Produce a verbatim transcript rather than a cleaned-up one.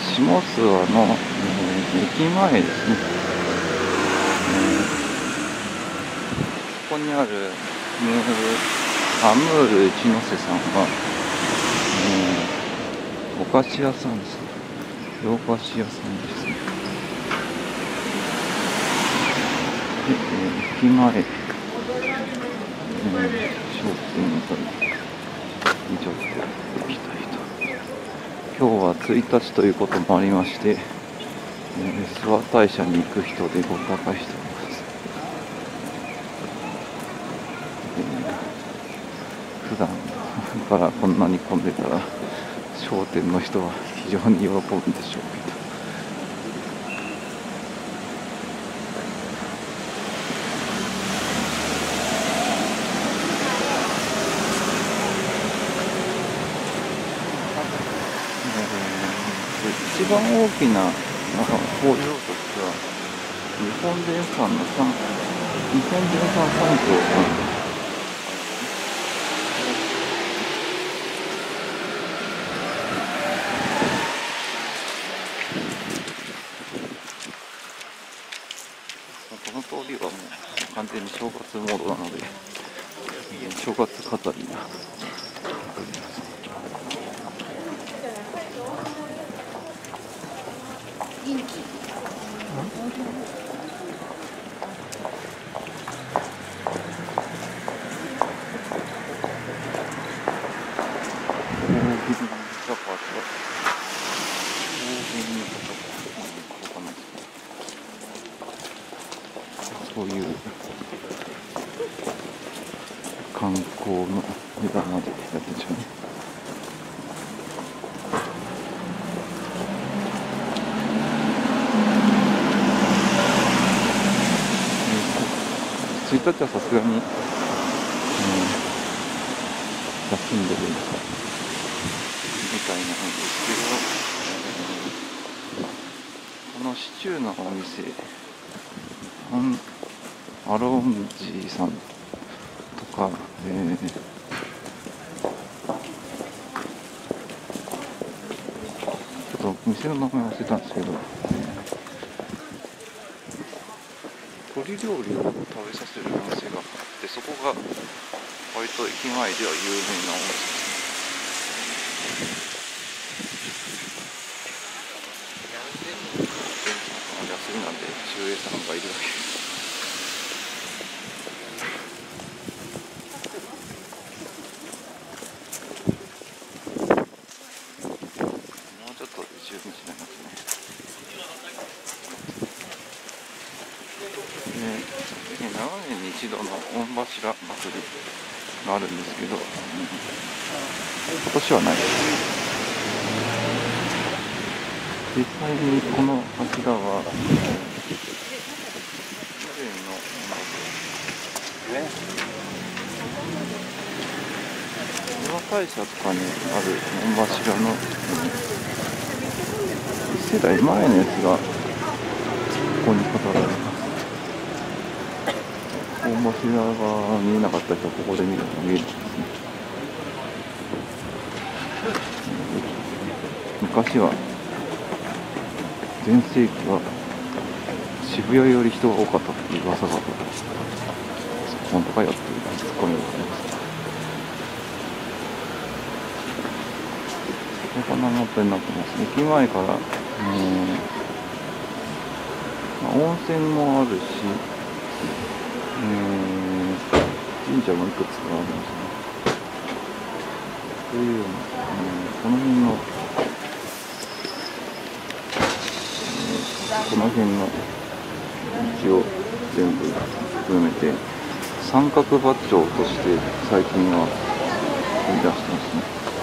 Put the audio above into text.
下諏訪の、えー、駅前ですね、えー、ここにあるムールアムール一ノ瀬さんは、えー、お菓子屋さんですね。洋菓子屋さんですね。で、えー、駅前、えー、商店街にちょっと行きたいと。今日はついたちということもありまして、えー、諏訪大社に行く人でごった返しております。えー、普段からこんなに混んでたら商店の人は非常に喜ぶんでしょうけど、一番大きな工場としては日本電産の三日本電産産業さん、この通りはもう完全に正月モードなので正月飾りがそういう観光の値段までやってんじゃね。ついたちはさすがに、うん、休んでるのかみたいなんですけど、このシチューのお店アロンジーさんとか、えー、ちょっと店の名前忘れたんですけど、えー、鶏料理を食べさせるお店があって、そこが割と駅前では有名なお店です。休みなんで守衛さんがいるだけです。もうちょっとでじゅうにじになりますね。で、ななねんに一度の御柱祭りがあるんですけど、うん、今年はないです。実際にこの柱は以前の諏訪大社とかにある御柱のいち世代前のやつがここに飾られます。御柱が見えなかった人はここで見ると見えるんですね。昔は全盛期は渋谷より人が多かったという噂があった。本当かよっていうツッコミをしています。こんなモップになってます。駅前から、うん、まあ、温泉もあるし、えー、神社もいくつかありますね。というような、うん、この辺のこの辺の道を全部含めて三角バッジョとして最近は売り出してますね。